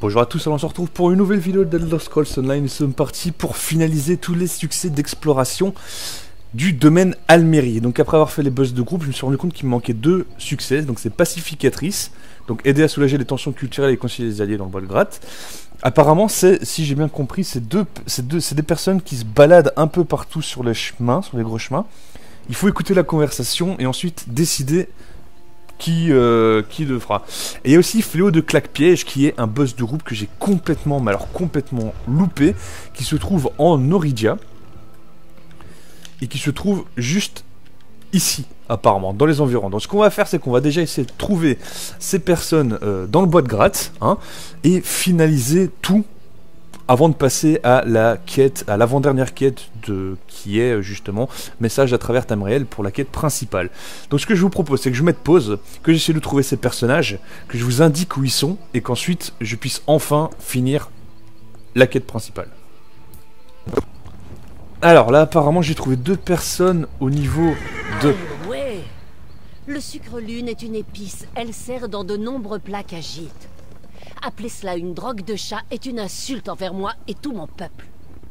Bonjour à tous, alors on se retrouve pour une nouvelle vidéo d'Elder Scrolls Online. Nous sommes partis pour finaliser tous les succès d'exploration du domaine Almérie. Donc après avoir fait les boss de groupe, je me suis rendu compte qu'il me manquait 2 succès. Donc c'est pacificatrice, donc aider à soulager les tensions culturelles et concilier les alliés dans le bois de gratte. Apparemment, c'est, si j'ai bien compris, c'est des personnes qui se baladent un peu partout sur les chemins, sur les gros chemins. Il faut écouter la conversation et ensuite décider qui le fera. Et il y a aussi Fléau de Claque-Piège, qui est un boss de groupe que j'ai complètement, mais alors complètement loupé, qui se trouve en Oridia, et qui se trouve juste ici, apparemment, dans les environs. Donc ce qu'on va faire, c'est qu'on va déjà essayer de trouver ces personnes dans le bois de gratte, hein, et finaliser tout avant de passer à la quête, à l'avant-dernière quête qui est justement message à travers Tamriel pour la quête principale. Donc ce que je vous propose, c'est que je mette pause, que j'essaie de trouver ces personnages, que je vous indique où ils sont, et qu'ensuite je puisse enfin finir la quête principale. Alors là, apparemment, j'ai trouvé 2 personnes au niveau de... Ouais. Le sucre lune est une épice, elle sert dans de nombreux plats qu'agite. Appeler cela une drogue de chat est une insulte envers moi et tout mon peuple.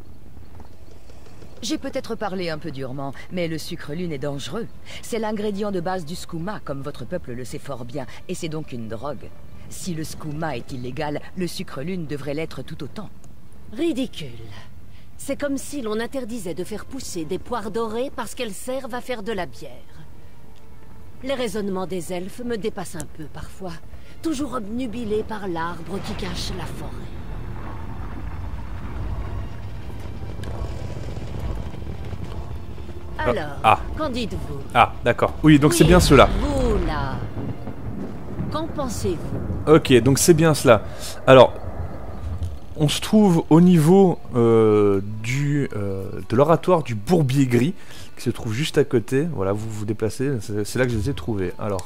J'ai peut-être parlé un peu durement, mais le sucre lune est dangereux. C'est l'ingrédient de base du skouma, comme votre peuple le sait fort bien, et c'est donc une drogue. Si le skouma est illégal, le sucre lune devrait l'être tout autant. Ridicule. C'est comme si l'on interdisait de faire pousser des poires dorées parce qu'elles servent à faire de la bière. Les raisonnements des elfes me dépassent un peu parfois, toujours obnubilés par l'arbre qui cache la forêt. Alors, qu'en dites-vous? Ah, d'accord. Oui, donc c'est bien cela. Vous, là. Qu'en pensez-vous? Ok, donc c'est bien cela. Alors, on se trouve au niveau de l'oratoire du Bourbier Gris, qui se trouve juste à côté. Voilà, vous vous déplacez, c'est là que je les ai trouvés. Alors...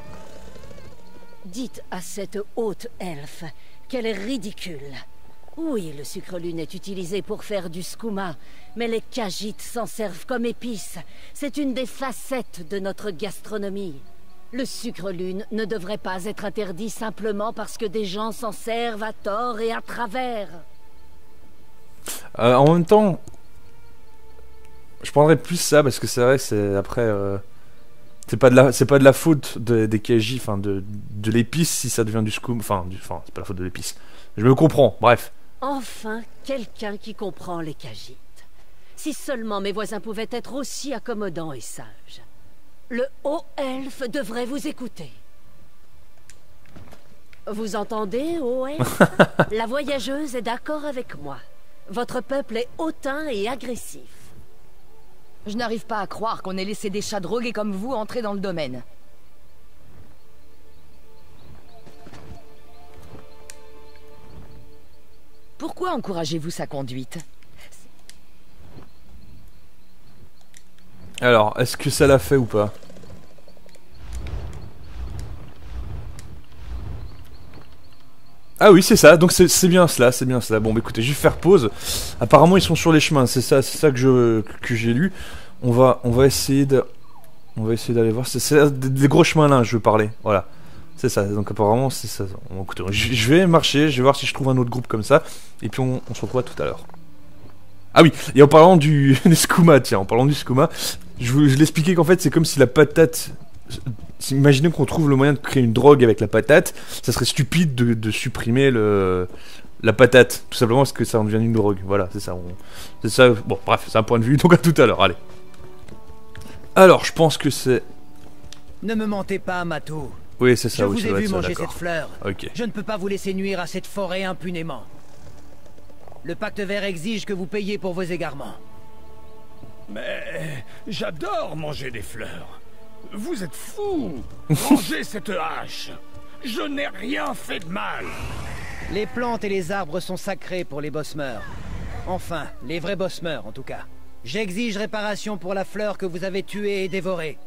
Dites à cette haute elfe qu'elle est ridicule. Oui, le sucre lune est utilisé pour faire du skouma, mais les Khajiits s'en servent comme épice. C'est une des facettes de notre gastronomie. Le sucre lune ne devrait pas être interdit simplement parce que des gens s'en servent à tort et à travers. En même temps, je prendrais plus ça parce que c'est vrai, c'est après... C'est pas de la faute des Khajiits, enfin de l'épice si ça devient du skouma, enfin c'est pas la faute de l'épice. Je me comprends, bref. Enfin, quelqu'un qui comprend les Khajiits. Si seulement mes voisins pouvaient être aussi accommodants et sages. Le haut elfe devrait vous écouter. Vous entendez, haut elfe? La voyageuse est d'accord avec moi. Votre peuple est hautain et agressif. Je n'arrive pas à croire qu'on ait laissé des chats drogués comme vous entrer dans le domaine. Pourquoi encouragez-vous sa conduite? Alors, est-ce que ça l'a fait ou pas? Ah oui, c'est ça, donc c'est bien cela, c'est bien cela. Bon, bah écoutez, je vais faire pause. Apparemment, ils sont sur les chemins, c'est ça que j'ai lu. On va essayer d'aller voir. C'est des gros chemins là, je veux parler. Voilà, c'est ça. Donc apparemment, c'est ça. Bon, écoutez, je vais marcher, je vais voir si je trouve un autre groupe comme ça, et puis on se retrouve tout à l'heure. Ah oui, et en parlant du skouma, tiens, en parlant du skouma, je l'expliquais qu'en fait, c'est comme si la patate. Imaginez qu'on trouve le moyen de créer une drogue avec la patate, ça serait stupide de supprimer la patate, tout simplement parce que ça en devient une drogue. Voilà, c'est ça. C'est ça. Bon, bref, c'est un point de vue. Donc à tout à l'heure. Allez. Alors, je pense que c'est. Ne me mentez pas, Mato. Oui, c'est ça. Je oui, vous ai vu manger cette fleur. Ok. Je ne peux pas vous laisser nuire à cette forêt impunément. Le pacte vert exige que vous payiez pour vos égarements. Mais j'adore manger des fleurs. Vous êtes fous. Mangez cette hache. Je n'ai rien fait de mal. Les plantes et les arbres sont sacrés pour les bossemeurs. Enfin, les vrais bossemeurs en tout cas. J'exige réparation pour la fleur que vous avez tuée et dévorée.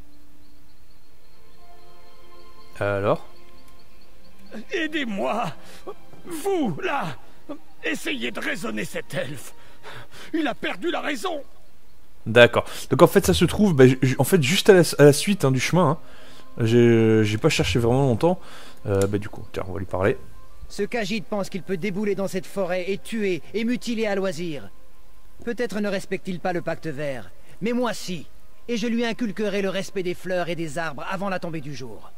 Alors? Aidez-moi. Vous, là. Essayez de raisonner cet elfe. Il a perdu la raison. D'accord. Donc en fait, ça se trouve, en fait, juste à la suite du chemin. Hein. J'ai pas cherché vraiment longtemps. Du coup, tiens, on va lui parler. Ce Khajiit pense qu'il peut débouler dans cette forêt et tuer et mutiler à loisir. Peut-être ne respecte-t-il pas le pacte vert, mais moi si. Et je lui inculquerai le respect des fleurs et des arbres avant la tombée du jour.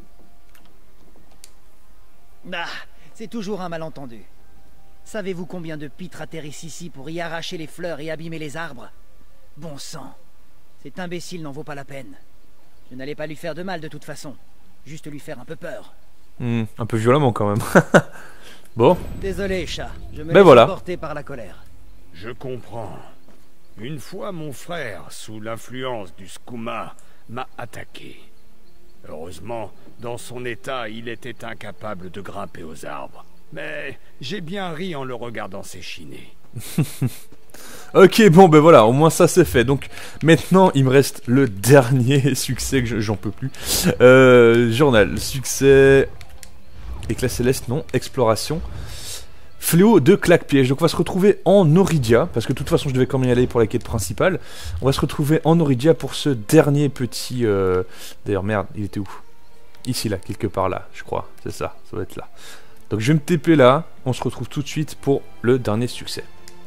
Ah, c'est toujours un malentendu. Savez-vous combien de pitres atterrissent ici pour y arracher les fleurs et abîmer les arbres? Bon sang. Cet imbécile n'en vaut pas la peine. Je n'allais pas lui faire de mal de toute façon. Juste lui faire un peu peur. Un peu violemment quand même. Bon. Désolé, chat. Je me laisse laisse emporter par la colère. Je comprends. Une fois, mon frère, sous l'influence du skouma, m'a attaqué. Heureusement, dans son état, il était incapable de grimper aux arbres. Mais j'ai bien ri en le regardant s'échiner. Ok, bon ben voilà, au moins ça c'est fait. Donc maintenant il me reste le dernier succès que j'en peux plus. Journal, succès... Éclat céleste, non. Exploration. Fléau de claque-piège. Donc on va se retrouver en Noridia, parce que de toute façon je devais quand même y aller pour la quête principale. On va se retrouver en Noridia pour ce dernier petit... D'ailleurs merde, il était où? Ici là, quelque part là, je crois. C'est ça, ça va être là. Donc je vais me TP là, on se retrouve tout de suite pour le dernier succès.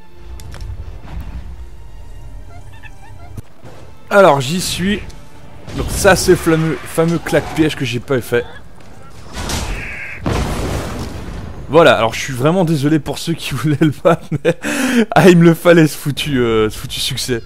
Alors j'y suis. Donc ça c'est le fameux claque-piège que j'ai pas fait. Voilà, alors je suis vraiment désolé pour ceux qui voulaient le battre, mais... Ah, il me le fallait ce foutu succès.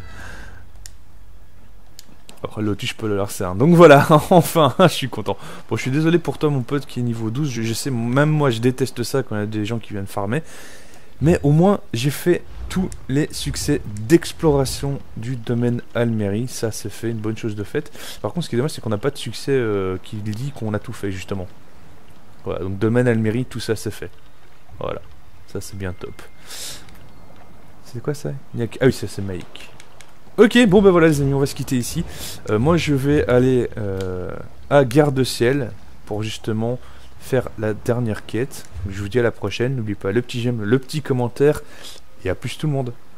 Oh, l'autre, je peux le lancer. Donc voilà, enfin, je suis content. Bon, je suis désolé pour toi, mon pote, qui est niveau 12. Je sais, même moi, je déteste ça quand il y a des gens qui viennent farmer. Mais au moins, j'ai fait tous les succès d'exploration du domaine Almérie. Ça, c'est fait, une bonne chose de faite. Par contre, ce qui est dommage, c'est qu'on n'a pas de succès qui dit qu'on a tout fait, justement. Voilà, donc domaine Almérie, tout ça c'est fait. Voilà, ça c'est bien top. C'est quoi ça? Ah oui, ça c'est Maïk. Ok, bon ben voilà les amis, on va se quitter ici. Moi je vais aller à Gare de Ciel pour justement faire la dernière quête. Je vous dis à la prochaine, n'oubliez pas le petit j'aime, le petit commentaire et à plus tout le monde.